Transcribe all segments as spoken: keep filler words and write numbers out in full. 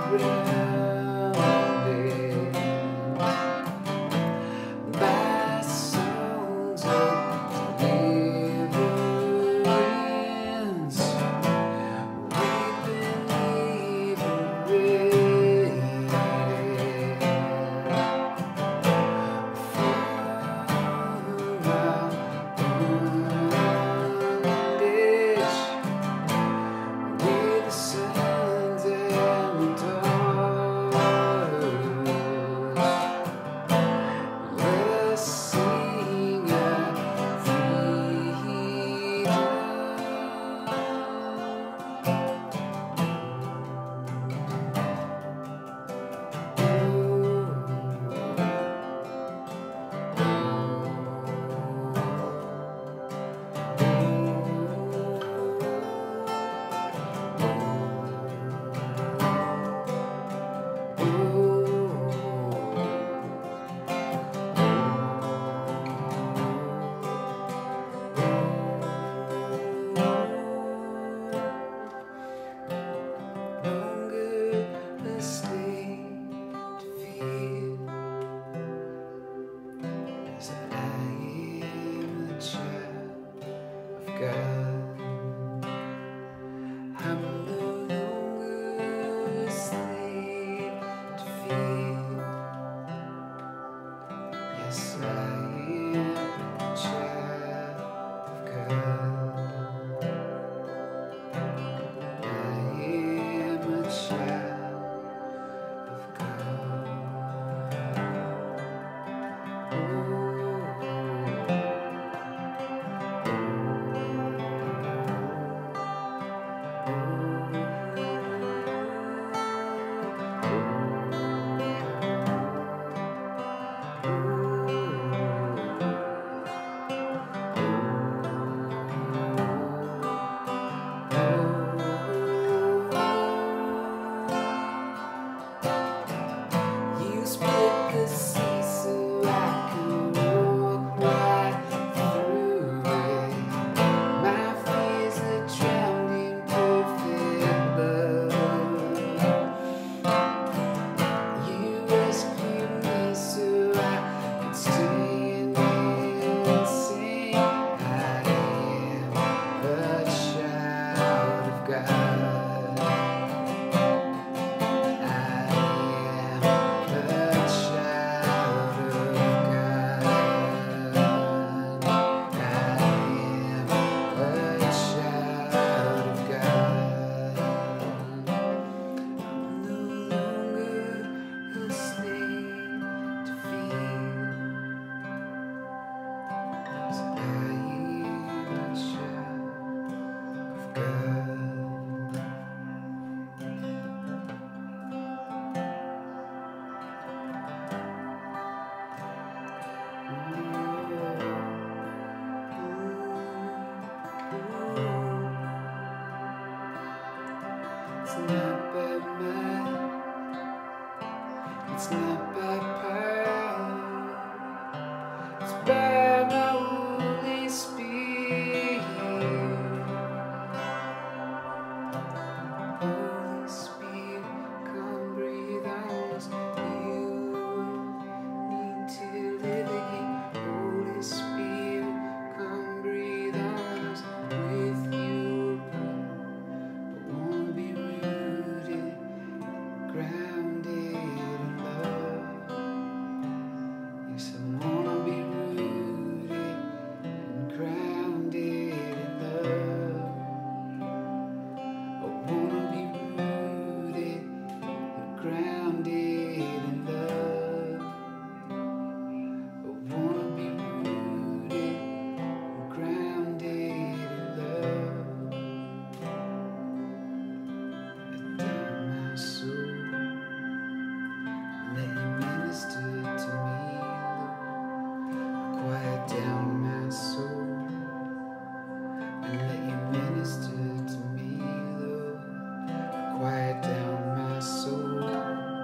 Quiet down my soul.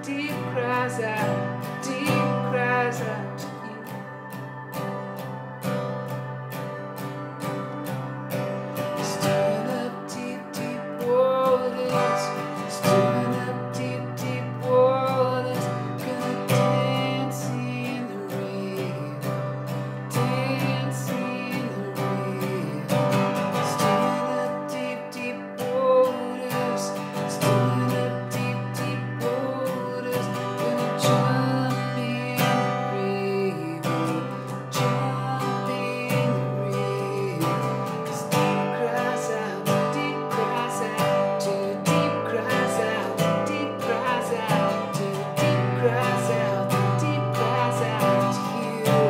deep cries out, deep cries out to you. Stirring up deep, deep waters, stirring up deep, deep waters, gonna dance in the rain, dance in the rain. Stirring up deep, deep waters, stirring up deep, deep waters, gonna jump in the river, jump in the river. 'Cause deep cries out, deep cries out, too deep cries out, deep cries out, too deep cries out, deep cries out to you.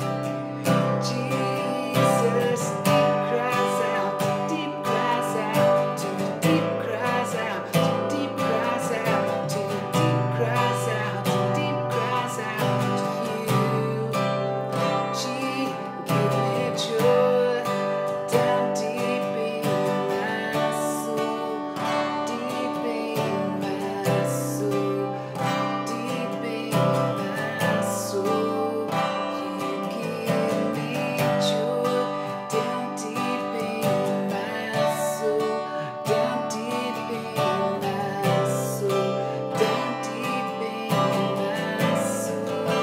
Jesus, deep cries out, deep cries out, too deep cries out, too deep cries out, too deep cries out, deep cries out to you. Gee, give me joy down deep in my soul, deep in my soul, deep in my soul. You give me joy down deep in my soul, down deep in my soul, down deep in my soul.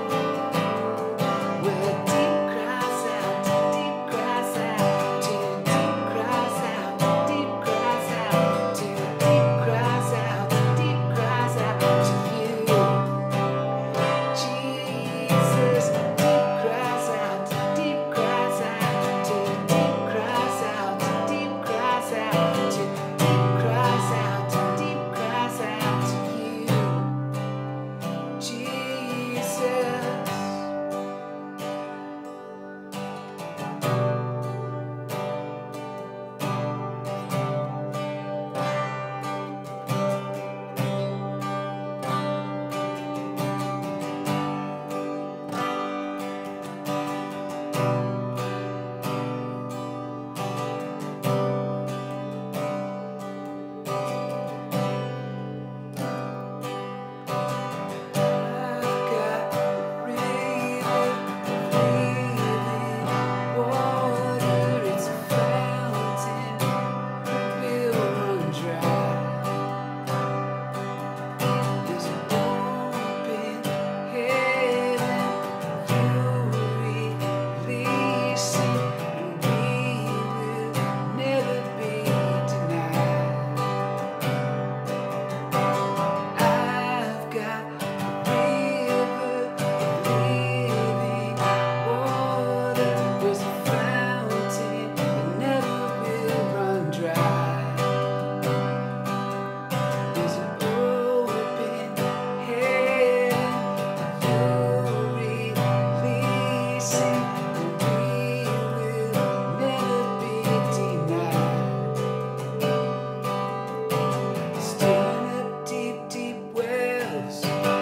Where deep cries out, deep cries out, too deep cries out, deep cries out, too deep cries out, deep cries out to you. Jesus, deep cries out, deep cries out, too deep cries out, deep cries out, too deep cries out, deep cries out to you. Jesus. I've got a river of living water. It's a fountain that will run dry. There's an open heaven you're releasing, and we will never be denied. I've got a river of living water. There's a fountain that never will run dry. There's an open heaven you're releasing, and we will never be denied. Stirring up deep, deep wells,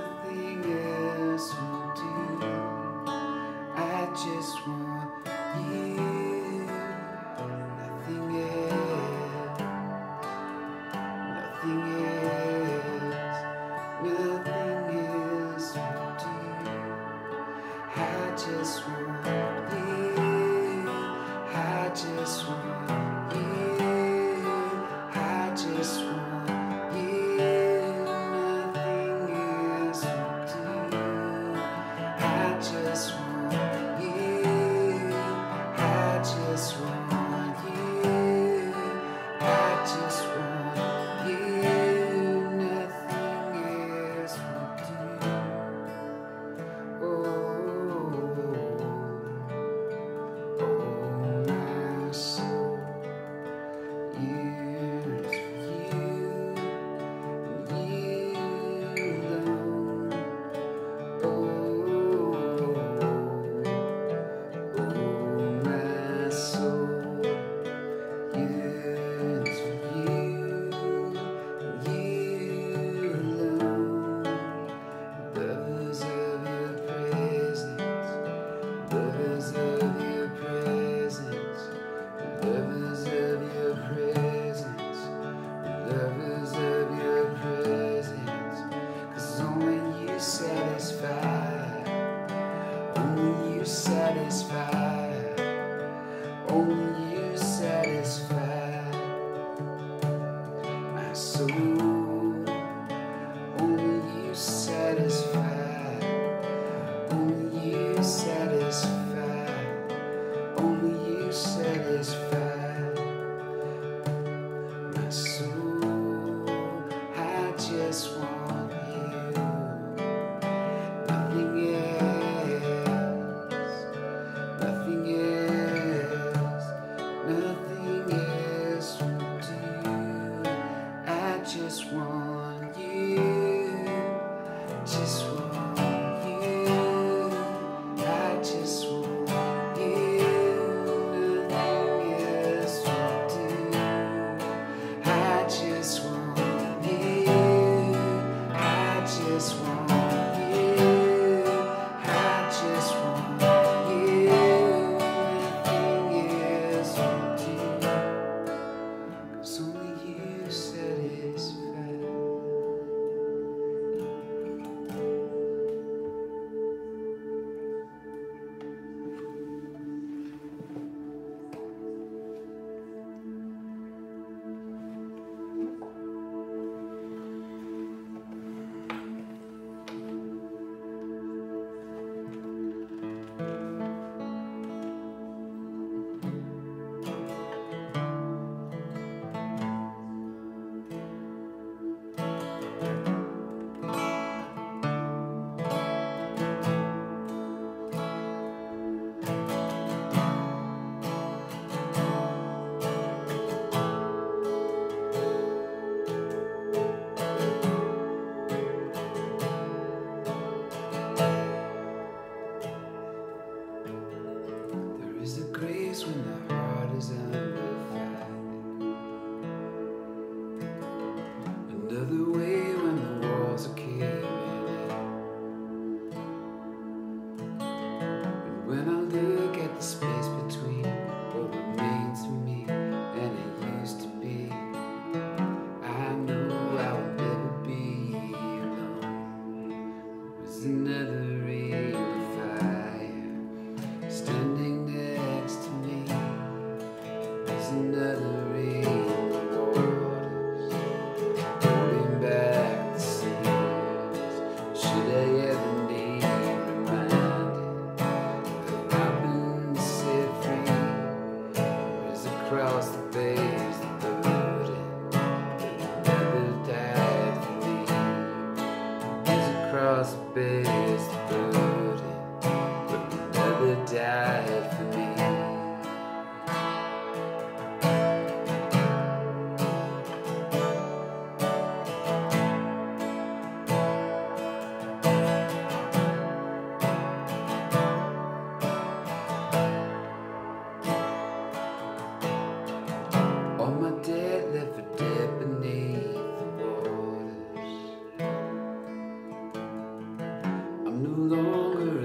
nothing else will do. I just want you, nothing else, nothing else, nothing else will do. I just want you, I just want you, I just want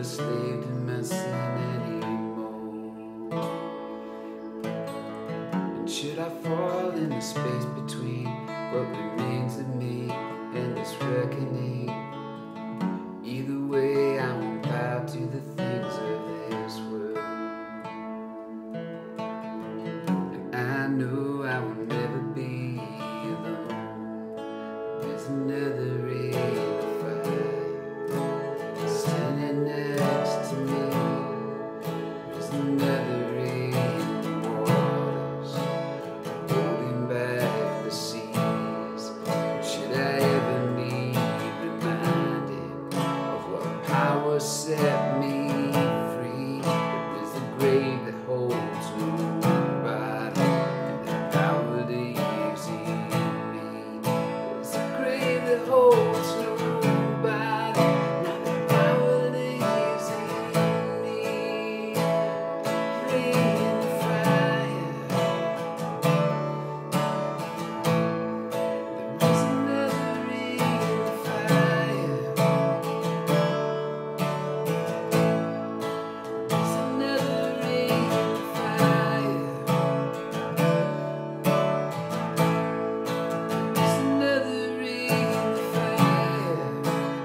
a slave to my sin anymore. And should I fall in the space between what remains of me and this reckoning, either way I won't bow to the things of this world. And I know I will never be alone. There's another ray in the fire standing next to me. There's another ray in the waters holding back the seas. Should I ever need reminded of what power set me free? It was the grave that holds nobody, and the power lives in me. It was the grave that holds nobody, now the power lives in me. Ray in the fire, there is another ray in the fire. There's another ray in the fire. There's another ray in the fire.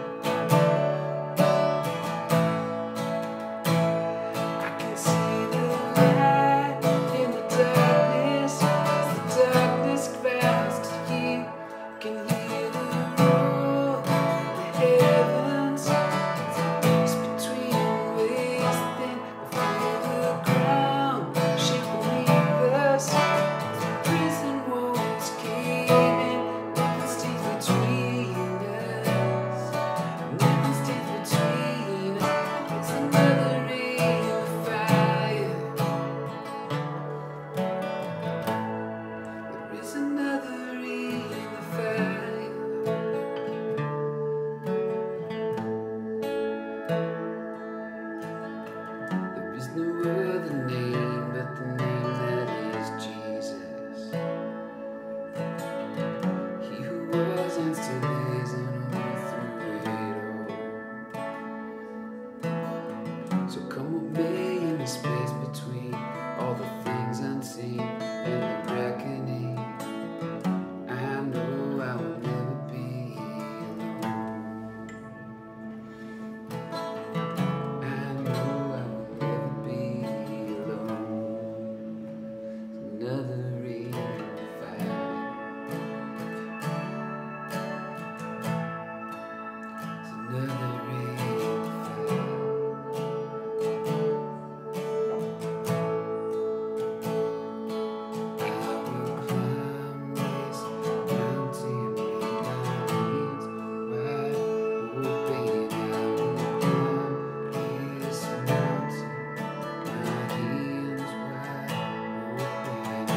I can see the light in the darkness as the darkness crowds to you. Can hear the roar of the heavens as it breaks between waves. Then I feel the ground shake beneath us as the prison walls cave in. Nothing stays between us. Nothing stays between us. There's another ray of fire. There is another ray in the fire. There is no other name but the name that is Jesus. He who was and still is and who through it all. So come what may in the space between all the things unseen and the reckoning, I know I will never be alone. I know I will never be alone. Another ray in the fire. It's another ray in the fire. I will climb this mountain with my hands wide open. I will climb this mountain, my hands wide open.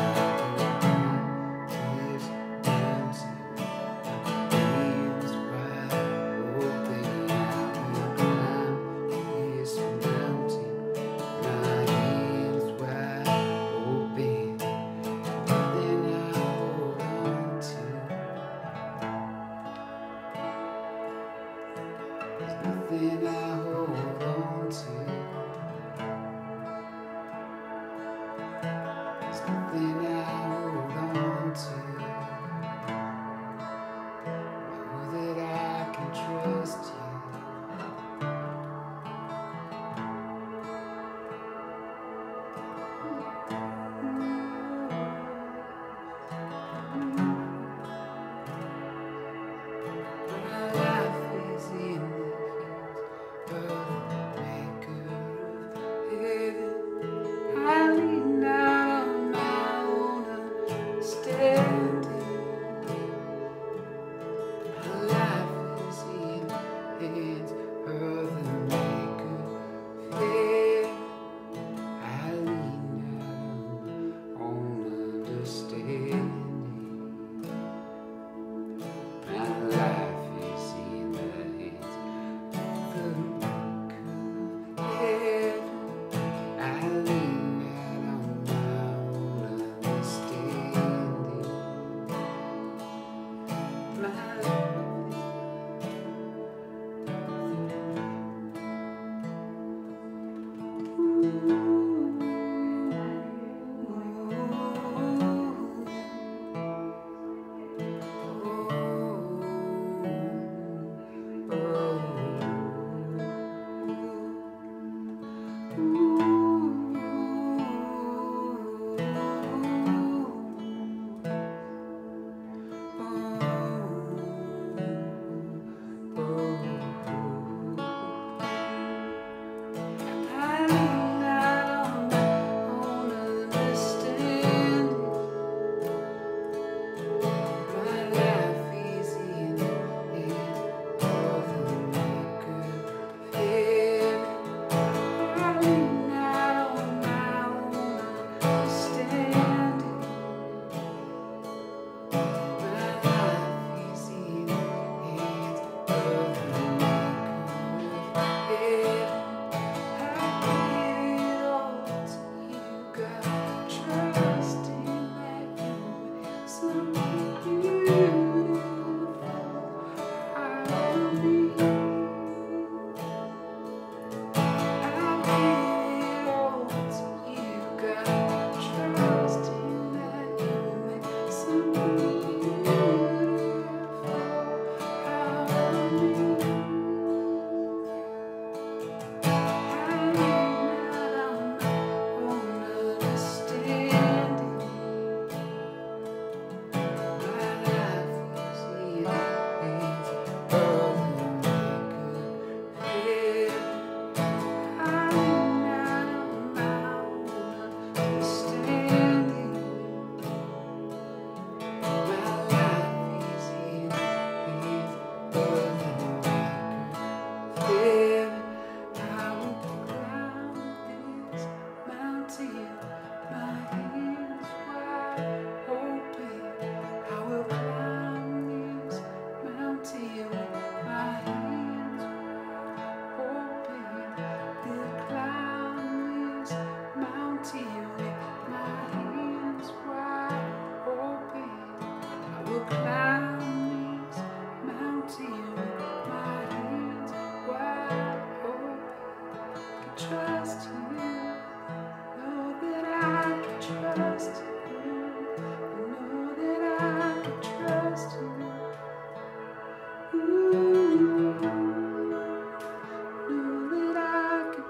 I will climb this mountain, my hands wide open. I will climb this mountain, my hands wide open. Then I hold on to. There's nothing I hold on to. There's nothing I hold on to. Know that I can trust you. My life is in the hands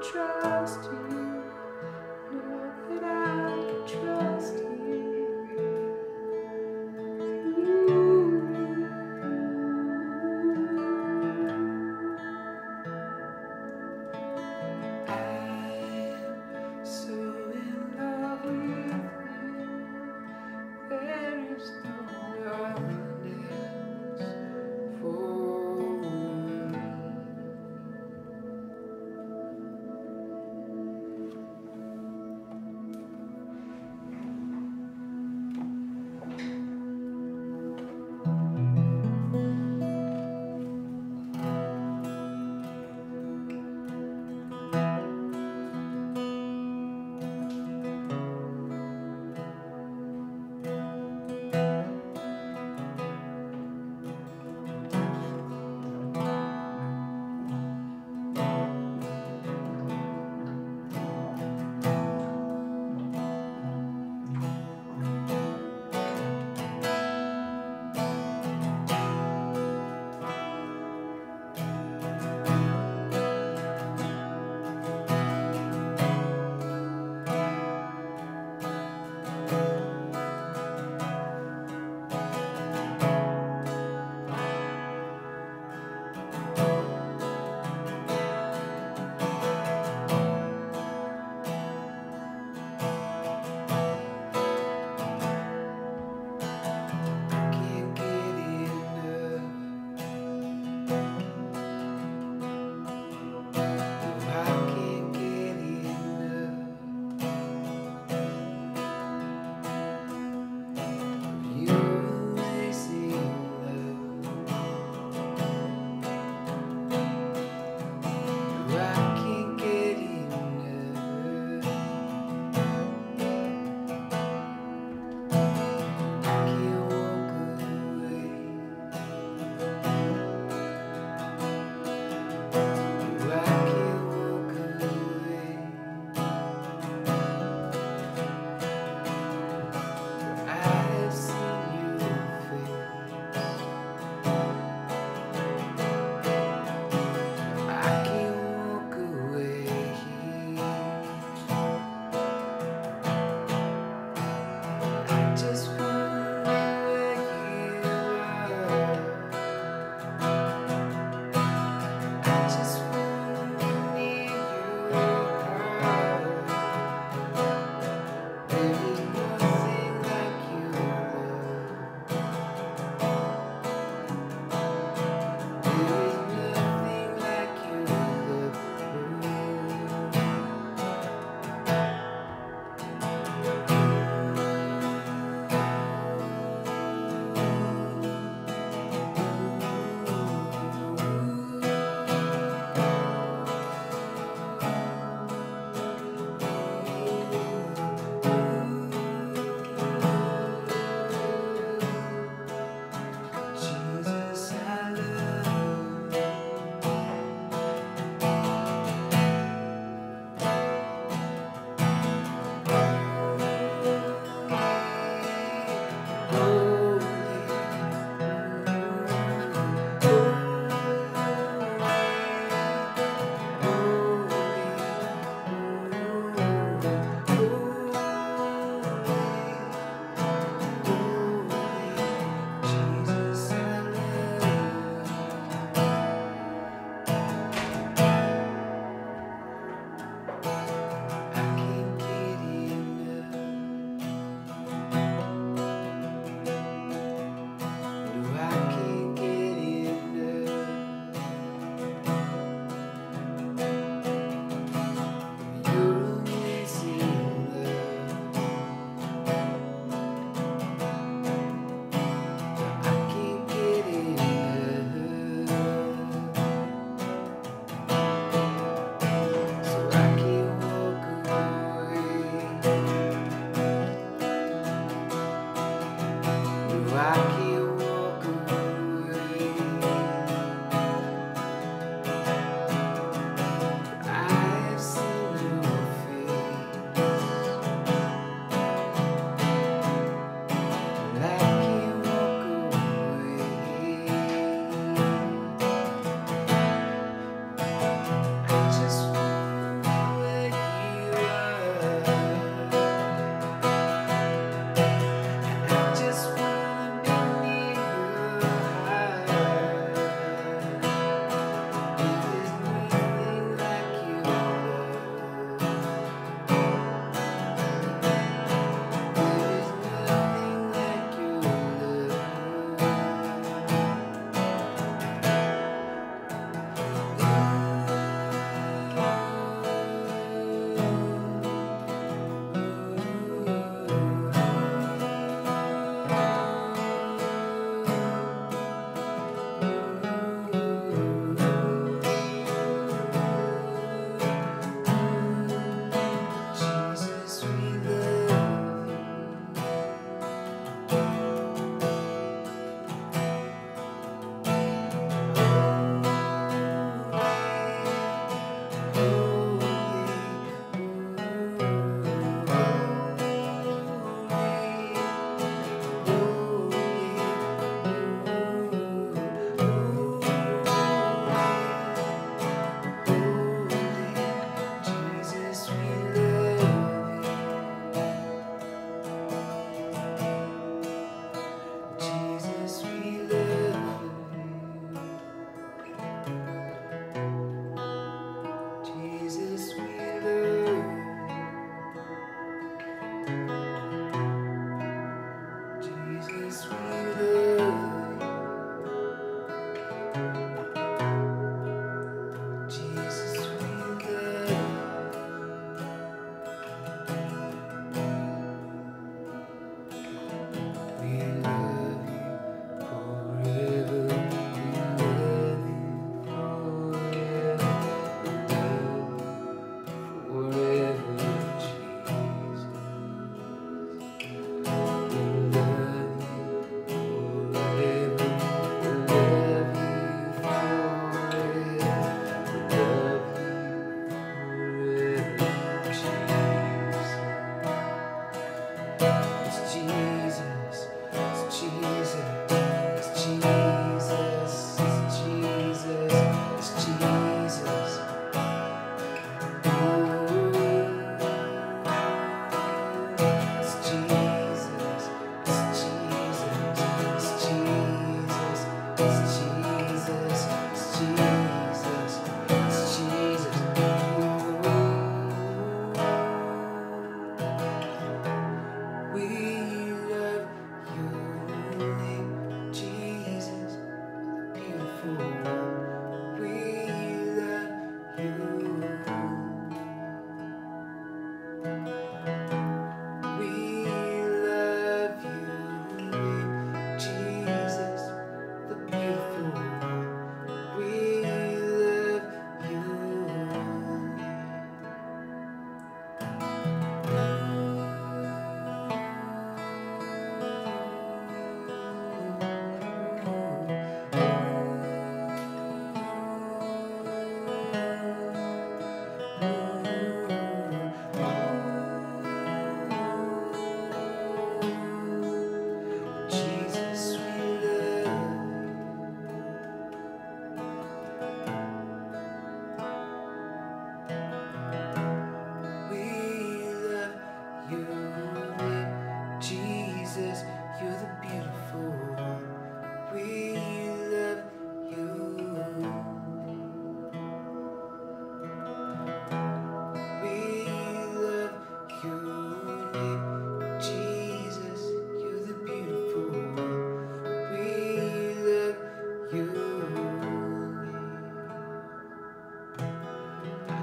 trust you. Know that I can trust you. I'm so in love with you. There is no one else for me.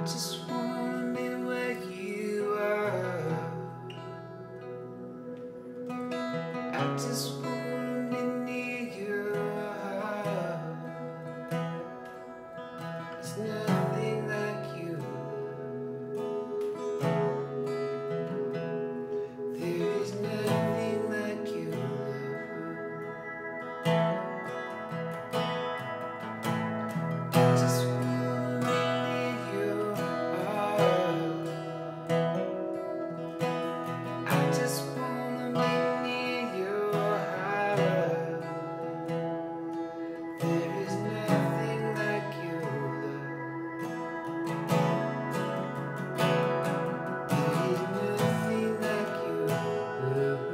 just wanna be where you are. I just wanna be near your heart. There's nothing like you. There is nothing like you. I just wanna be near your heart. I just wanna be near your heart. There is nothing like you. There is nothing like you.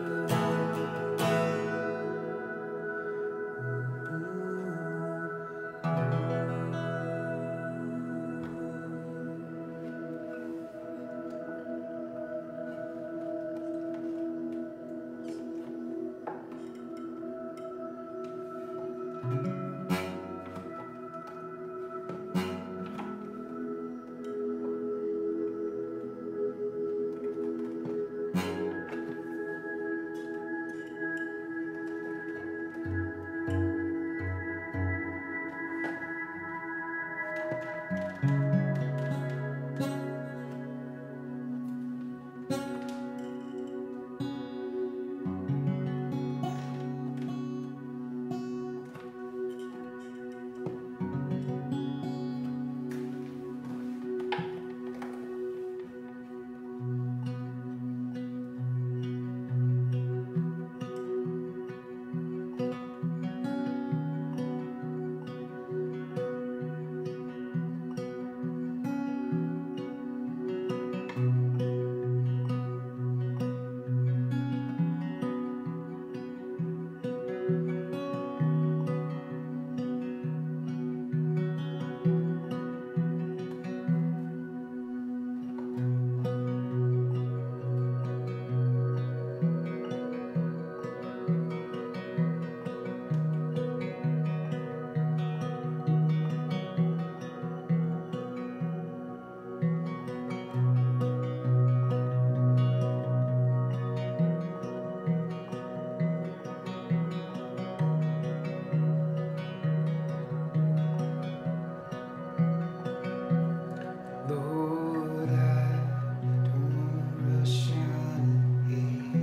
Lord, I don't wanna rush on ahead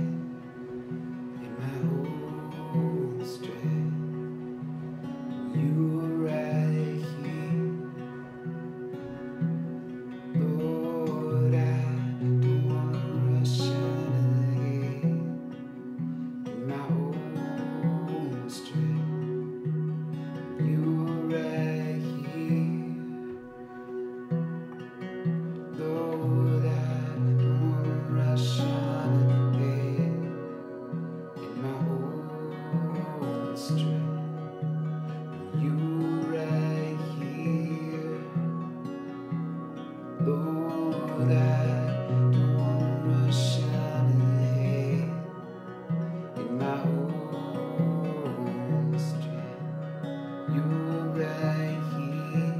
in my own strength. You are right here. Lord, I don't wanna rush on ahead in my own strength. You are right here. Lord, I don't wanna rush on ahead in my own strength. You right here. Lord, I don't wanna rush on ahead in my own strength. You right here.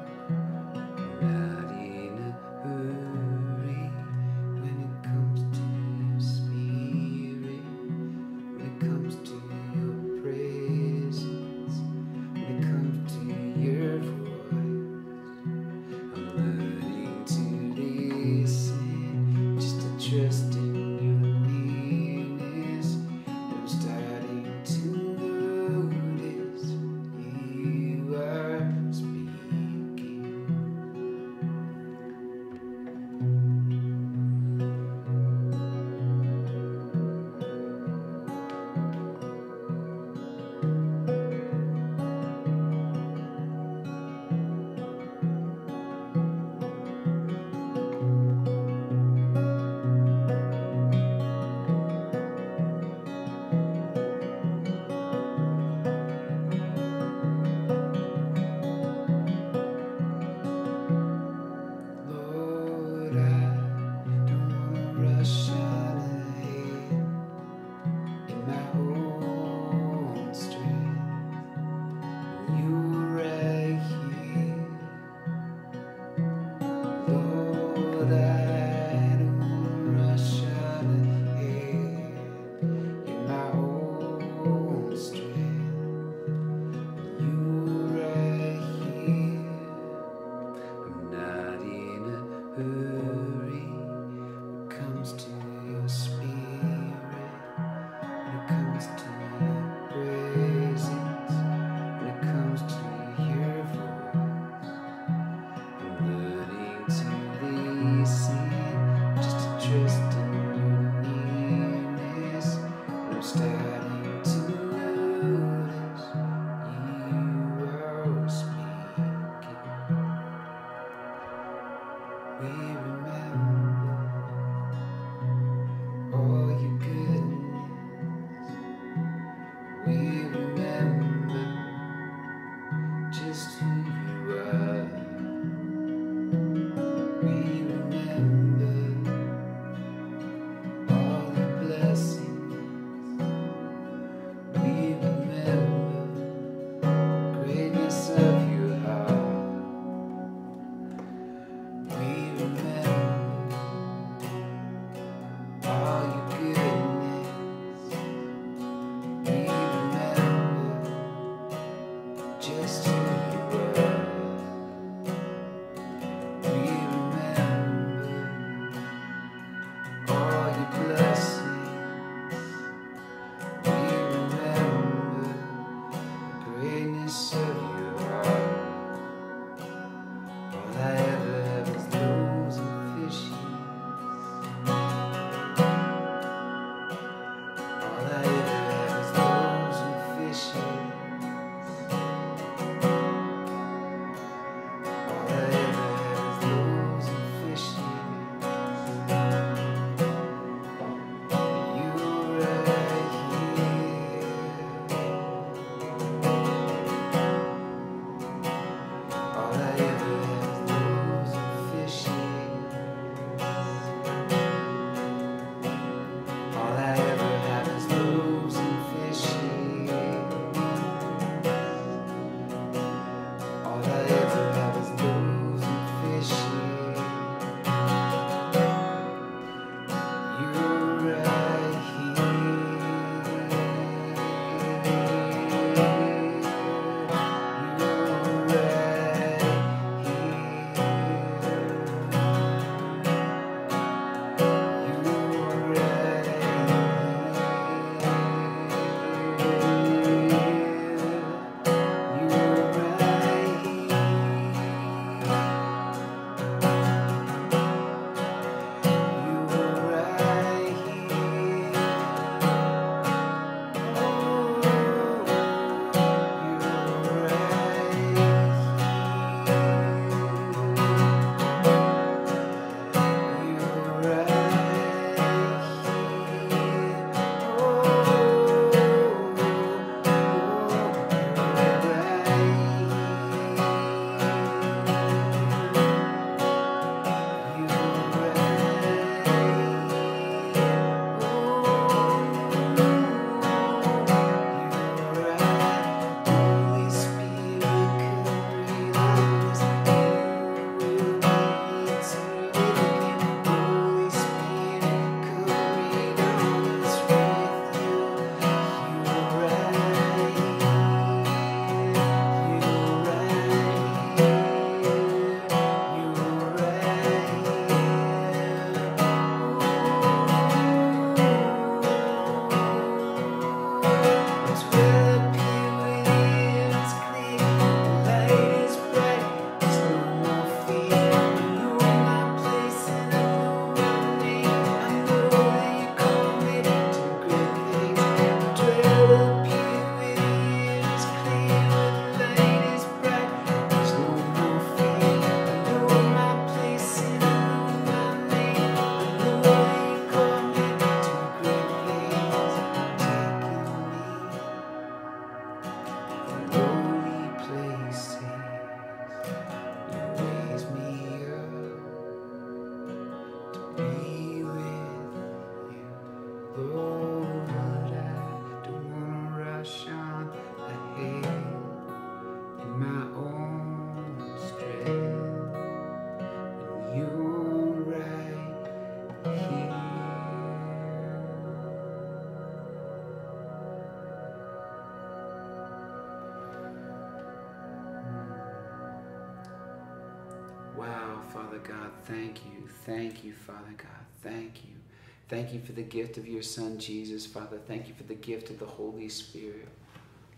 Not in a hurry when it comes to your spirit, when it comes to your presence, when it comes to your voice. I'm learning to Father God, thank you. Thank you, Father God. Thank you. Thank you for the gift of your Son, Jesus, Father. Thank you for the gift of the Holy Spirit.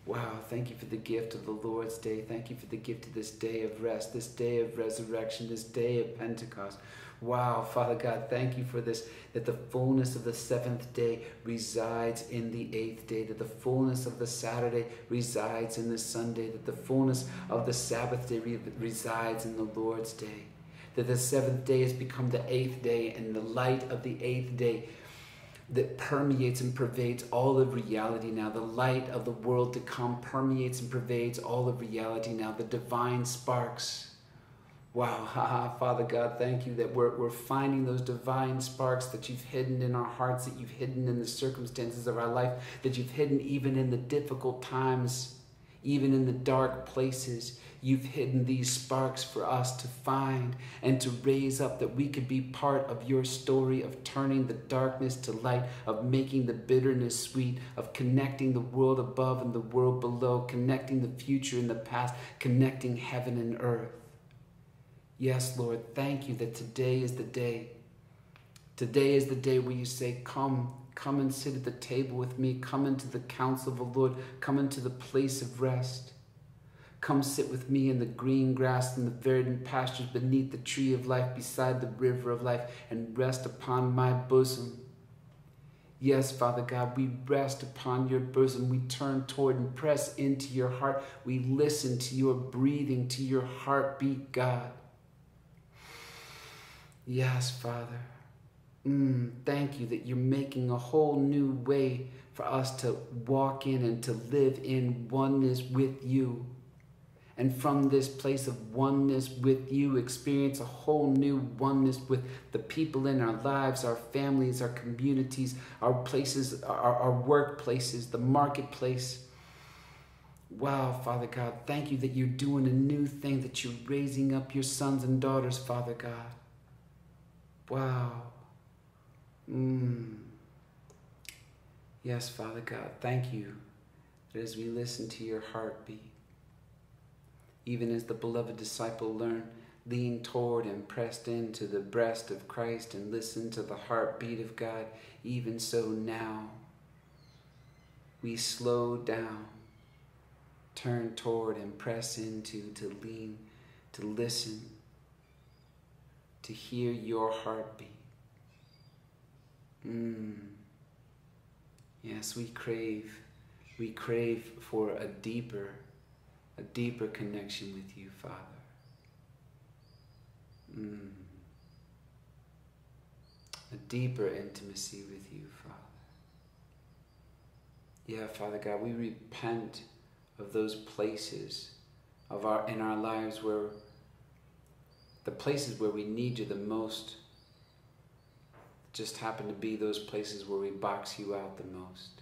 Wow, thank you for the gift of the Lord's Day. Thank you for the gift of this day of rest, this day of resurrection, this day of Pentecost. Wow, Father God, thank you for this, that the fullness of the seventh day resides in the eighth day, that the fullness of the Saturday resides in the Sunday, that the fullness of the Sabbath day re resides in the Lord's Day, that the seventh day has become the eighth day, and the light of the eighth day that permeates and pervades all of reality now. The light of the world to come permeates and pervades all of reality now. The divine sparks. Wow, haha, Father God, thank you that we're, we're finding those divine sparks that you've hidden in our hearts, that you've hidden in the circumstances of our life, that you've hidden even in the difficult times, even in the dark places. You've hidden these sparks for us to find and to raise up, that we could be part of your story of turning the darkness to light, of making the bitterness sweet, of connecting the world above and the world below, connecting the future and the past, connecting heaven and earth. Yes, Lord, thank you that today is the day. Today is the day where you say, come, come and sit at the table with me. Come into the counsel of the Lord. Come into the place of rest. Come sit with me in the green grass and the verdant pastures beneath the tree of life, beside the river of life, and rest upon my bosom. Yes, Father God, we rest upon your bosom. We turn toward and press into your heart. We listen to your breathing, to your heartbeat, God. Yes, Father. Mm, thank you that you're making a whole new way for us to walk in and to live in oneness with you. And from this place of oneness with you, experience a whole new oneness with the people in our lives, our families, our communities, our places, our, our workplaces, the marketplace. Wow, Father God, thank you that you're doing a new thing, that you're raising up your sons and daughters, Father God. Wow. Mm. Yes, Father God, thank you that as we listen to your heartbeat, even as the beloved disciple learned, leaned toward and pressed into the breast of Christ and listened to the heartbeat of God, even so now we slow down, turn toward and press into, to lean, to listen, to hear your heartbeat. Mm. Yes, we crave, we crave for a deeper, a deeper connection with you, Father. Mm. A deeper intimacy with you, Father. Yeah, Father God, we repent of those places of our in our lives where the places where we need you the most just happen to be those places where we box you out the most.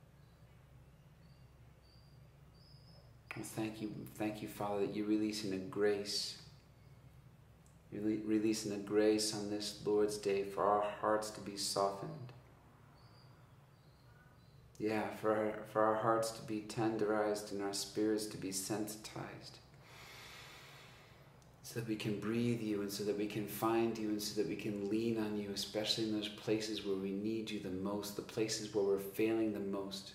Well, thank you, thank you, Father, that you're releasing a grace. You're re releasing a grace on this Lord's Day for our hearts to be softened. Yeah, for our, for our hearts to be tenderized and our spirits to be sensitized, so that we can breathe you and so that we can find you and so that we can lean on you, especially in those places where we need you the most, the places where we're failing the most.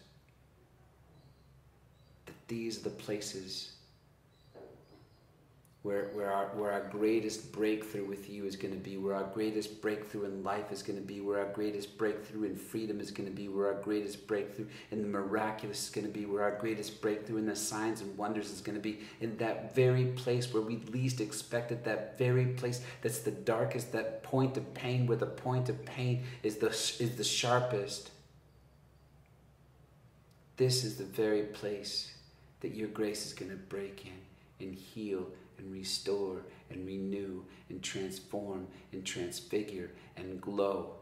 That these are the places where, where, our, where our greatest breakthrough with you is going to be, where our greatest breakthrough in life is going to be, where our greatest breakthrough in freedom is going to be, where our greatest breakthrough in the miraculous is going to be, where our greatest breakthrough in the signs and wonders is going to be, in that very place where we least expect it, that very place that's the darkest, that point of pain where the point of pain is the, is the sharpest. This is the very place that your grace is going to break in and heal and restore and renew and transform and transfigure and glow.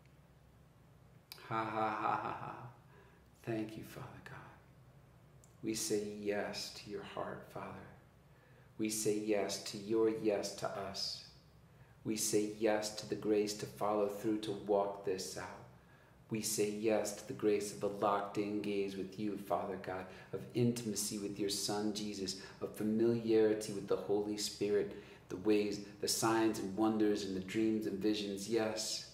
Ha ha ha ha ha. Thank you, Father God. We say yes to your heart, Father. We say yes to your yes to us. We say yes to the grace to follow through, to walk this out. We say yes to the grace of a locked-in gaze with you, Father God, of intimacy with your Son, Jesus, of familiarity with the Holy Spirit, the ways, the signs and wonders and the dreams and visions. Yes.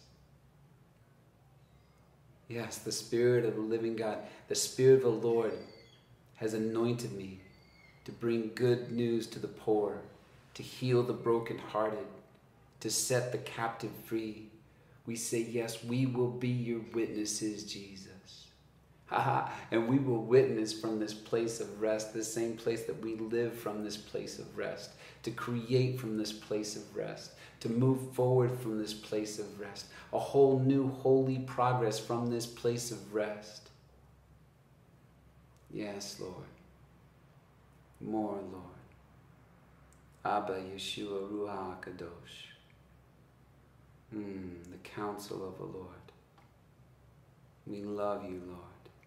Yes, the Spirit of the living God, the Spirit of the Lord has anointed me to bring good news to the poor, to heal the brokenhearted, to set the captive free. We say, yes, we will be your witnesses, Jesus. And we will witness from this place of rest, the same place that we live from, this place of rest, to create from this place of rest, to move forward from this place of rest, a whole new holy progress from this place of rest. Yes, Lord. More, Lord. Abba Yeshua Ruach Kadosh. Mm, the counsel of the Lord. We love you, Lord.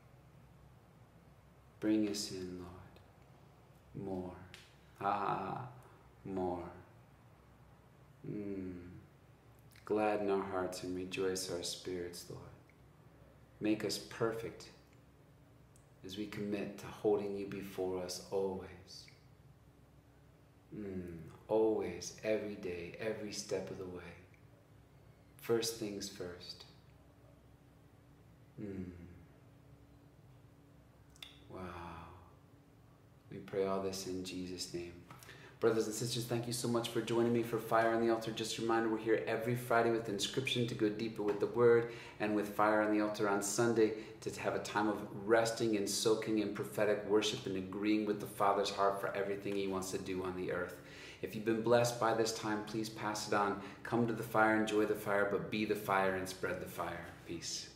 Bring us in, Lord. More. Ah, more. Mm. Gladden our hearts and rejoice our spirits, Lord. Make us perfect as we commit to holding you before us always. Mm. Always, every day, every step of the way. First things first. Mm. Wow. We pray all this in Jesus' name. Brothers and sisters, thank you so much for joining me for Fire on the Altar. Just a reminder, we're here every Friday with Inscription to go deeper with the Word, and with Fire on the Altar on Sunday to have a time of resting and soaking in prophetic worship and agreeing with the Father's heart for everything He wants to do on the earth. If you've been blessed by this time, please pass it on. Come to the fire, enjoy the fire, but be the fire and spread the fire. Peace.